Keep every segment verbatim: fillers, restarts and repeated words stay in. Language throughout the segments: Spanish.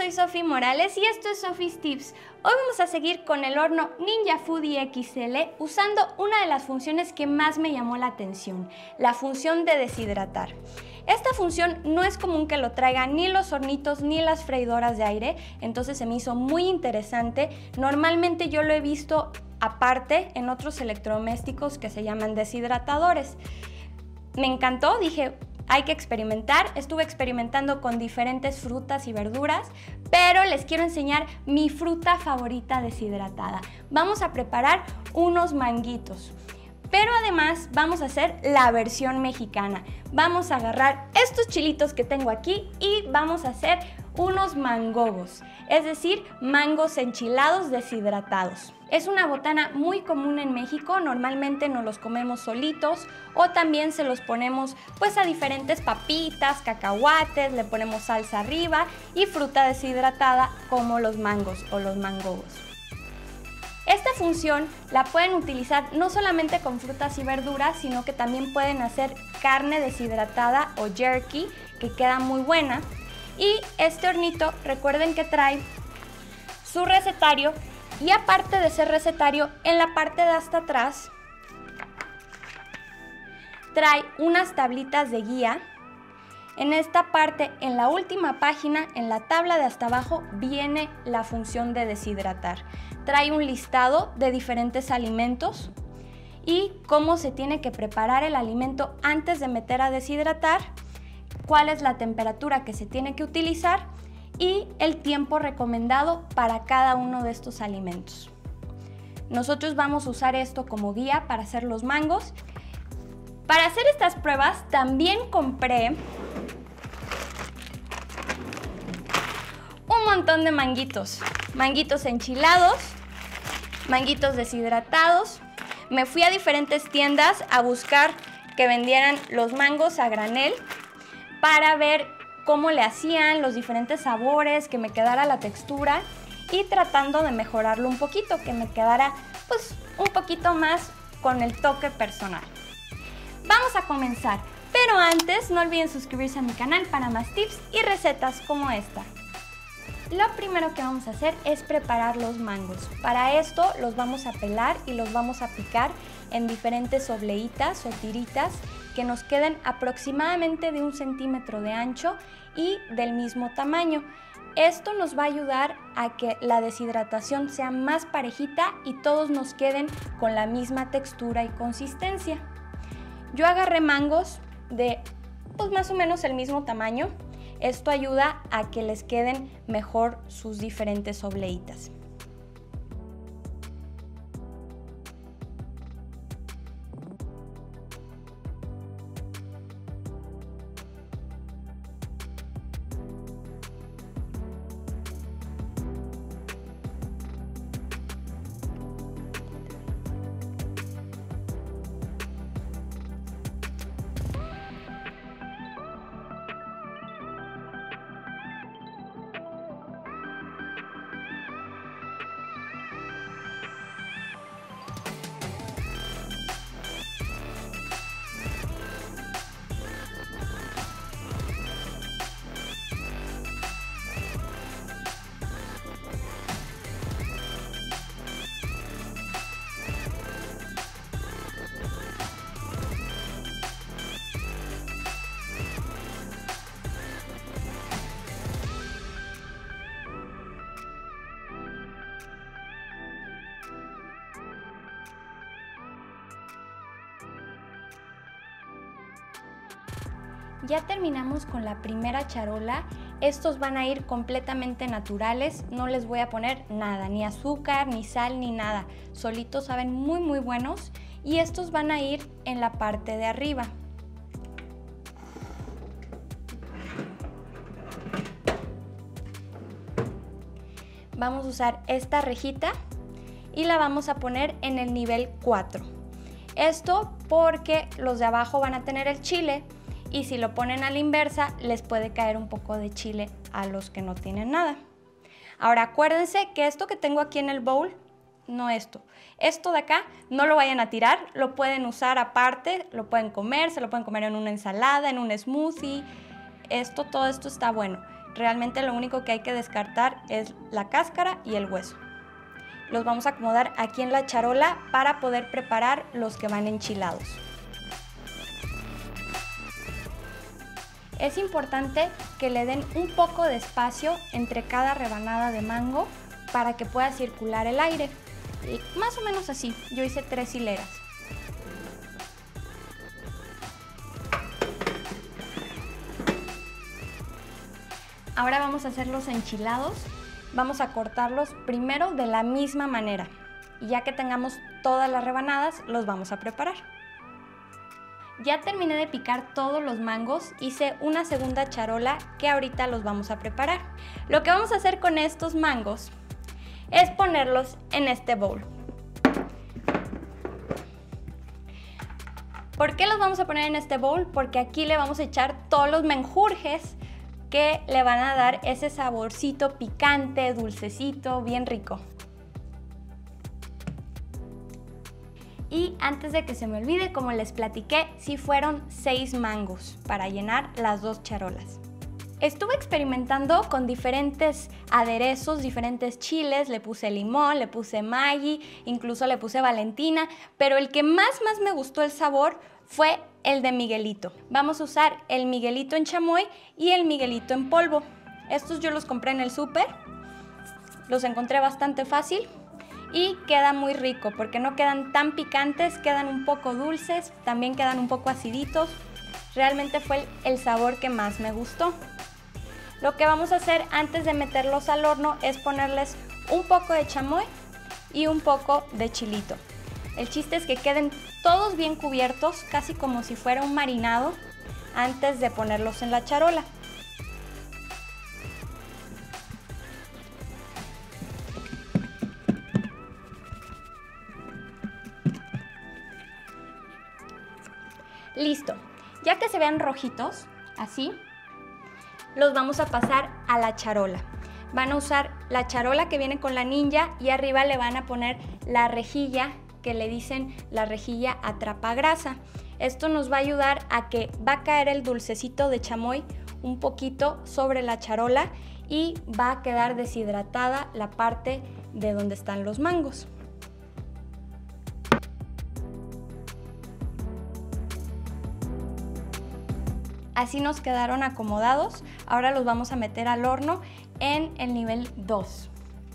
soy Sofi Morales y esto es Sofi's Tips. Hoy vamos a seguir con el horno Ninja Foodi X L usando una de las funciones que más me llamó la atención, la función de deshidratar. Esta función no es común que lo traigan ni los hornitos ni las freidoras de aire, entonces se me hizo muy interesante. Normalmente yo lo he visto aparte en otros electrodomésticos que se llaman deshidratadores. Me encantó, dije, hay que experimentar. Estuve experimentando con diferentes frutas y verduras, pero les quiero enseñar mi fruta favorita deshidratada. Vamos a preparar unos manguitos, pero además vamos a hacer la versión mexicana. Vamos a agarrar estos chilitos que tengo aquí y vamos a hacer unos mangogos, es decir, mangos enchilados deshidratados. Es una botana muy común en México, normalmente nos los comemos solitos o también se los ponemos pues a diferentes papitas, cacahuates, le ponemos salsa arriba y fruta deshidratada como los mangos o los mangogos. Esta función la pueden utilizar no solamente con frutas y verduras, sino que también pueden hacer carne deshidratada o jerky, que queda muy buena. Y este hornito, recuerden que trae su recetario y aparte de ser recetario, en la parte de hasta atrás trae unas tablitas de guía. En esta parte, en la última página, en la tabla de hasta abajo, viene la función de deshidratar. Trae un listado de diferentes alimentos y cómo se tiene que preparar el alimento antes de meter a deshidratar, cuál es la temperatura que se tiene que utilizar y el tiempo recomendado para cada uno de estos alimentos. Nosotros vamos a usar esto como guía para hacer los mangos. Para hacer estas pruebas también compré un montón de manguitos, manguitos enchilados, manguitos deshidratados. Me fui a diferentes tiendas a buscar que vendieran los mangos a granel para ver cómo le hacían, los diferentes sabores, que me quedara la textura y tratando de mejorarlo un poquito, que me quedara pues un poquito más con el toque personal. Vamos a comenzar, pero antes no olviden suscribirse a mi canal para más tips y recetas como esta. Lo primero que vamos a hacer es preparar los mangos. Para esto los vamos a pelar y los vamos a picar en diferentes obleitas o tiritas que nos queden aproximadamente de un centímetro de ancho y del mismo tamaño. Esto nos va a ayudar a que la deshidratación sea más parejita y todos nos queden con la misma textura y consistencia. Yo agarré mangos de pues más o menos el mismo tamaño. Esto ayuda a que les queden mejor sus diferentes obleitas. Ya terminamos con la primera charola. Estos van a ir completamente naturales, no les voy a poner nada, ni azúcar, ni sal, ni nada. Solitos saben muy muy buenos y estos van a ir en la parte de arriba. Vamos a usar esta rejita y la vamos a poner en el nivel cuatro. Esto porque los de abajo van a tener el chile y si lo ponen a la inversa les puede caer un poco de chile a los que no tienen nada. Ahora acuérdense que esto que tengo aquí en el bowl, no esto, esto de acá no lo vayan a tirar, lo pueden usar aparte, lo pueden comer, se lo pueden comer en una ensalada, en un smoothie, esto, todo esto está bueno. Realmente lo único que hay que descartar es la cáscara y el hueso. Los vamos a acomodar aquí en la charola para poder preparar los que van enchilados. Es importante que le den un poco de espacio entre cada rebanada de mango para que pueda circular el aire. Y más o menos así, yo hice tres hileras. Ahora vamos a hacer los enchilados. Vamos a cortarlos primero de la misma manera. Y ya que tengamos todas las rebanadas, los vamos a preparar. Ya terminé de picar todos los mangos, hice una segunda charola que ahorita los vamos a preparar. Lo que vamos a hacer con estos mangos es ponerlos en este bowl. ¿Por qué los vamos a poner en este bowl? Porque aquí le vamos a echar todos los menjurjes que le van a dar ese saborcito picante, dulcecito, bien rico. Y antes de que se me olvide, como les platiqué, sí fueron seis mangos para llenar las dos charolas. Estuve experimentando con diferentes aderezos, diferentes chiles, le puse limón, le puse Maggi, incluso le puse Valentina, pero el que más más me gustó el sabor fue el de Miguelito. Vamos a usar el Miguelito en chamoy y el Miguelito en polvo. Estos yo los compré en el súper, los encontré bastante fácil. Y queda muy rico porque no quedan tan picantes, quedan un poco dulces, también quedan un poco aciditos. Realmente fue el sabor que más me gustó. Lo que vamos a hacer antes de meterlos al horno es ponerles un poco de chamoy y un poco de chilito. El chiste es que queden todos bien cubiertos, casi como si fuera un marinado, antes de ponerlos en la charola. Listo, ya que se vean rojitos, así, los vamos a pasar a la charola. Van a usar la charola que viene con la ninja y arriba le van a poner la rejilla que le dicen la rejilla atrapagrasa. Esto nos va a ayudar a que va a caer el dulcecito de chamoy un poquito sobre la charola y va a quedar deshidratada la parte de donde están los mangos. Así nos quedaron acomodados. Ahora los vamos a meter al horno en el nivel dos.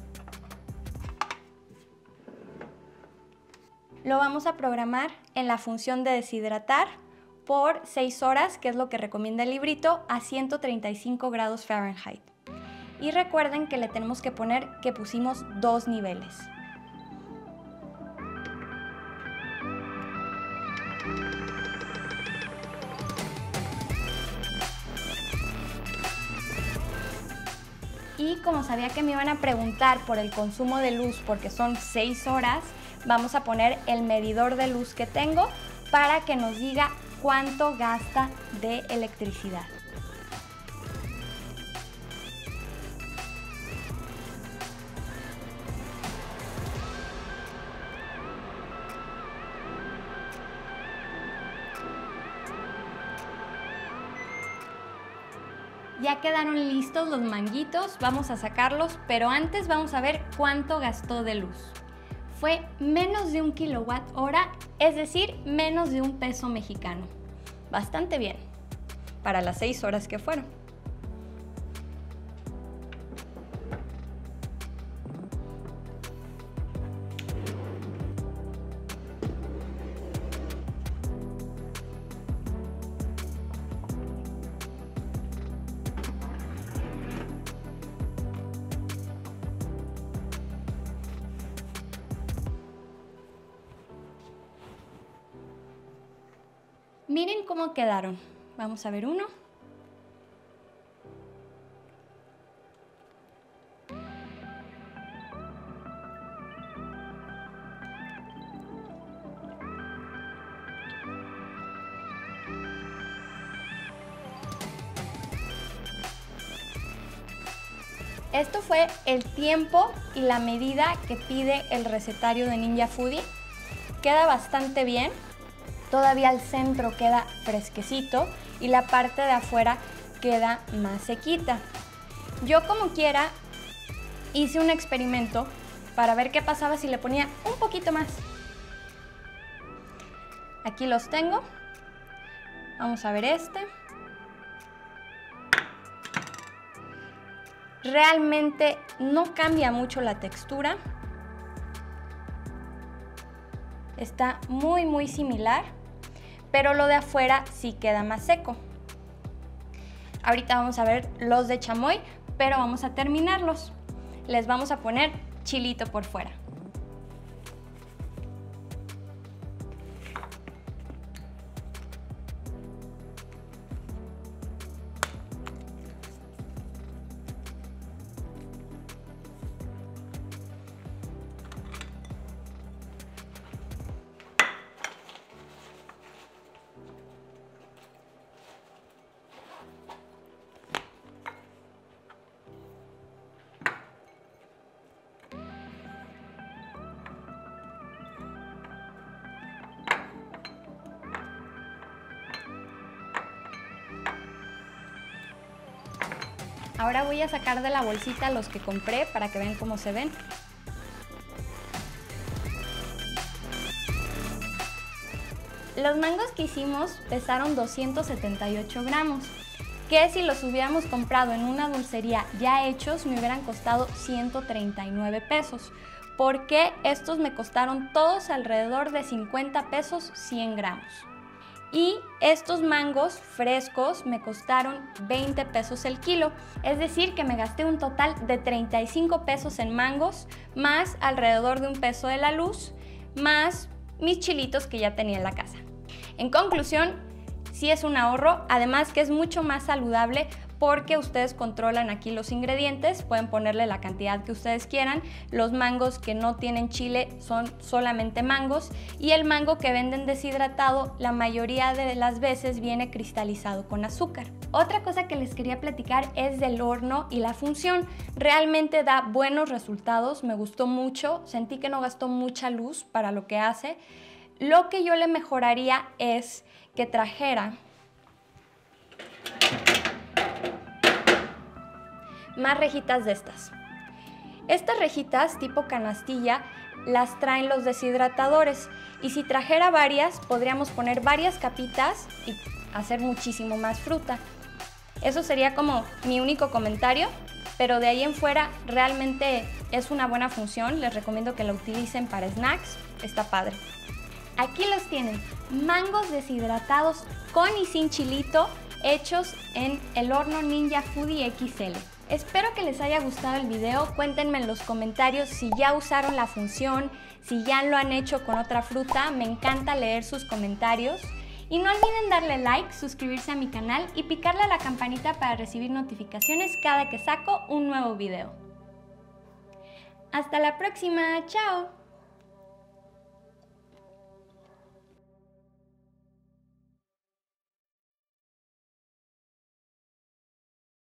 Lo vamos a programar en la función de deshidratar por seis horas, que es lo que recomienda el librito, a ciento treinta y cinco grados Fahrenheit. Y recuerden que le tenemos que poner que pusimos dos niveles. Y como sabía que me iban a preguntar por el consumo de luz porque son seis horas, vamos a poner el medidor de luz que tengo para que nos diga cuánto gasta de electricidad. Ya quedaron listos los manguitos, vamos a sacarlos, pero antes vamos a ver cuánto gastó de luz. Fue menos de un kilowatt hora, es decir, menos de un peso mexicano. Bastante bien, para las seis horas que fueron. Miren cómo quedaron. Vamos a ver uno. Esto fue el tiempo y la medida que pide el recetario de Ninja Foodi. Queda bastante bien. Todavía el centro queda fresquecito y la parte de afuera queda más sequita. Yo como quiera hice un experimento para ver qué pasaba si le ponía un poquito más. Aquí los tengo. Vamos a ver este. Realmente no cambia mucho la textura. Está muy muy similar, pero lo de afuera sí queda más seco. Ahorita vamos a ver los de chamoy, pero vamos a terminarlos. Les vamos a poner chilito por fuera. Ahora voy a sacar de la bolsita los que compré para que vean cómo se ven. Los mangos que hicimos pesaron doscientos setenta y ocho gramos, que si los hubiéramos comprado en una dulcería ya hechos me hubieran costado ciento treinta y nueve pesos, porque estos me costaron todos alrededor de cincuenta pesos cien gramos. Y estos mangos frescos me costaron veinte pesos el kilo, es decir que me gasté un total de treinta y cinco pesos en mangos, más alrededor de un peso de la luz, más mis chilitos que ya tenía en la casa. En conclusión, sí es un ahorro, además que es mucho más saludable porque ustedes controlan aquí los ingredientes, pueden ponerle la cantidad que ustedes quieran. Los mangos que no tienen chile son solamente mangos y el mango que venden deshidratado la mayoría de las veces viene cristalizado con azúcar. Otra cosa que les quería platicar es del horno y la función. Realmente da buenos resultados, me gustó mucho, sentí que no gastó mucha luz para lo que hace. Lo que yo le mejoraría es que trajera más rejitas de estas. Estas rejitas tipo canastilla las traen los deshidratadores y si trajera varias podríamos poner varias capitas y hacer muchísimo más fruta. Eso sería como mi único comentario, pero de ahí en fuera realmente es una buena función, les recomiendo que la utilicen para snacks, está padre. Aquí los tienen, mangos deshidratados con y sin chilito hechos en el horno Ninja Foodi X L. Espero que les haya gustado el video, cuéntenme en los comentarios si ya usaron la función, si ya lo han hecho con otra fruta, me encanta leer sus comentarios. Y no olviden darle like, suscribirse a mi canal y picarle a la campanita para recibir notificaciones cada que saco un nuevo video. ¡Hasta la próxima! ¡Chao!